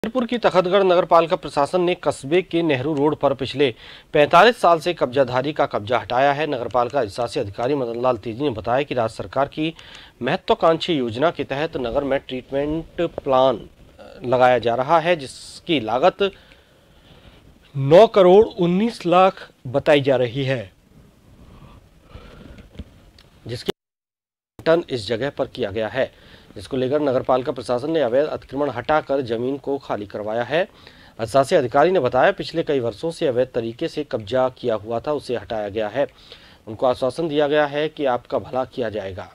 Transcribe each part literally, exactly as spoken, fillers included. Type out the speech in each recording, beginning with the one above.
जयपुर की तखतगढ़ नगरपालिका प्रशासन ने कस्बे के नेहरू रोड पर पिछले पैंतालीस साल से कब्जाधारी का कब्जा हटाया है। नगरपालिका अधिशासी अधिकारी मदन लाल तेजी ने बताया कि राज्य सरकार की महत्वाकांक्षी योजना के तहत नगर में ट्रीटमेंट प्लान लगाया जा रहा है, जिसकी लागत नौ करोड़ उन्नीस लाख बताई जा रही है, जिसकी टन इस जगह पर किया गया है, जिसको लेकर नगरपालिका प्रशासन ने अवैध अतिक्रमण हटाकर जमीन को खाली करवाया है। अधिशासी अधिकारी ने बताया, पिछले कई वर्षों से अवैध तरीके से कब्जा किया हुआ था, उसे हटाया गया है। उनको आश्वासन दिया गया है कि आपका भला किया जाएगा।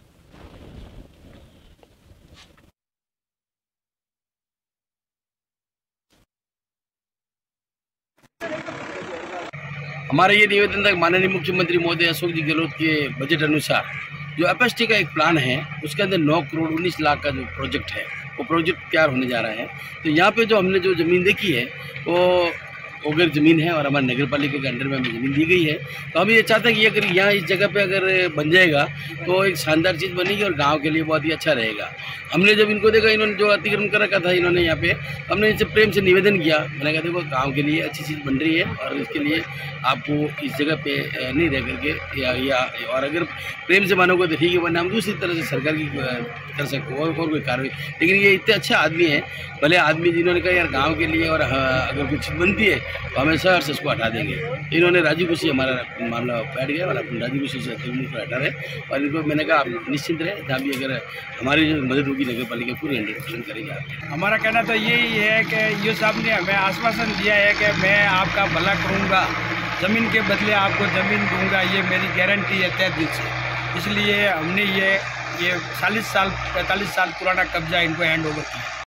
हमारा ये निवेदन था माननीय मुख्यमंत्री महोदय अशोक जी गहलोत के बजट अनुसार जो एपएसटी का एक प्लान है, उसके अंदर नौ करोड़ उन्नीस लाख का जो प्रोजेक्ट है, वो प्रोजेक्ट तैयार होने जा रहा है। तो यहाँ पे जो हमने जो ज़मीन देखी है वो ओगर ज़मीन है और हमारे नगर पालिका के अंडर में हमें ज़मीन दी गई है। तो हम ये चाहते हैं कि अगर यहाँ इस जगह पे अगर बन जाएगा तो एक शानदार चीज़ बनेगी और गांव के लिए बहुत ही अच्छा रहेगा। हमने जब इनको देखा, इन्होंने जो अतिक्रमण कर रखा था इन्होंने यहाँ पे, हमने इनसे प्रेम से निवेदन किया। मैंने कहा देखो गाँव के लिए अच्छी चीज़ बन रही है और इसके लिए आपको इस जगह पे नहीं रह करके या, या और अगर प्रेम से मानोगे तो ठीक है, वरना हम दूसरी तरह से सरकार की कर सकते हो और कोई कार्रवाई। लेकिन ये इतने अच्छे आदमी हैं, भले आदमी जिन्होंने कहा यार गाँव के लिए और अगर कुछ चीज़ बनती है तो हमें शहर से इसको हटा देंगे। इन्होंने राजी खुशी हमारा मामला बैठ गया और अपनी राजी खुशी से हटा रहे और इनको मैंने कहा आप निश्चिंत रहे, जहाँ भी अगर हमारी जो मदद होगी नगर पालिका पूरी हंड्रेड परसेंट करेगा। हमारा कहना तो यही है कि यो साहब ने हमें आश्वासन दिया है कि मैं आपका भला करूँगा, ज़मीन के बदले आपको ज़मीन दूंगा, ये मेरी गारंटी है तय दिल से। इसलिए हमने ये ये चालीस साल पैंतालीस साल पुराना कब्जा इनको हैंड ओवर किया।